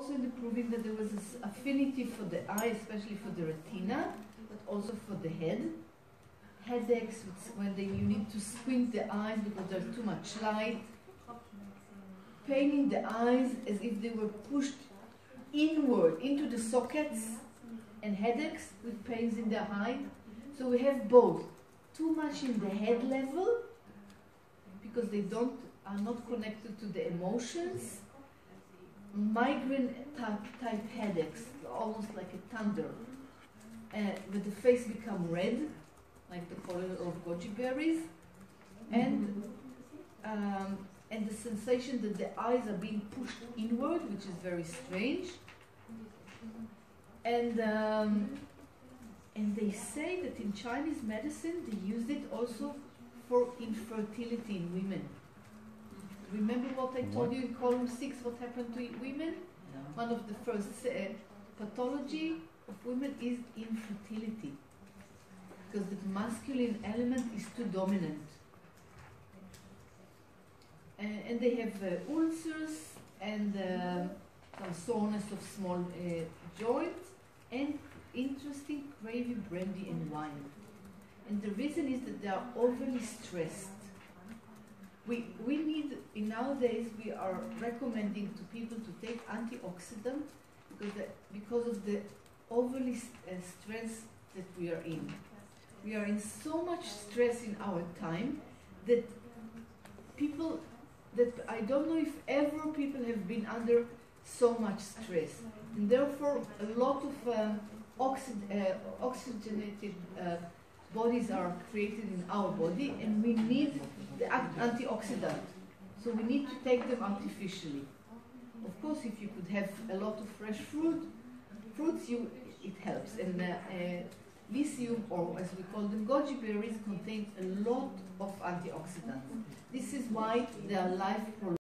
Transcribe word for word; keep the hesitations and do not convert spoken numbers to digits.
also in the proving that there was this affinity for the eye, especially for the retina, but also for the head. Headaches when they, you need to squint the eyes because there's too much light. Pain in the eyes as if they were pushed inward into the sockets, and headaches with pains in the eye. So we have both. Too much in the head level because they don't are not connected to the emotions. Migraine type, type headaches, almost like a thunder. Uh, but the face become red, like the color of goji berries, and um, and the sensation that the eyes are being pushed inward, which is very strange. And um, and they say that in Chinese medicine they use it also for infertility in women. Remember what I told you in column six, what happened to women? One of the first uh, pathology of women is infertility, because the masculine element is too dominant. Uh, and they have uh, ulcers and uh, some soreness of small uh, joints, and interesting craving brandy and wine. And the reason is that they are overly stressed. We, we need, in nowadays, we are recommending to people to take antioxidant because, the, because of the overly st uh, stress that we are in. We are in so much stress in our time that people, that I don't know if ever people have been under so much stress. And therefore, a lot of um, oxy uh, oxygenated uh, bodies are created in our body, and we need the antioxidant. So we need to take them artificially. Of course, if you could have a lot of fresh fruit, fruits, you, it helps. And uh, uh, lithium, or as we call them, goji berries, contain a lot of antioxidants. This is why they are life prolonging.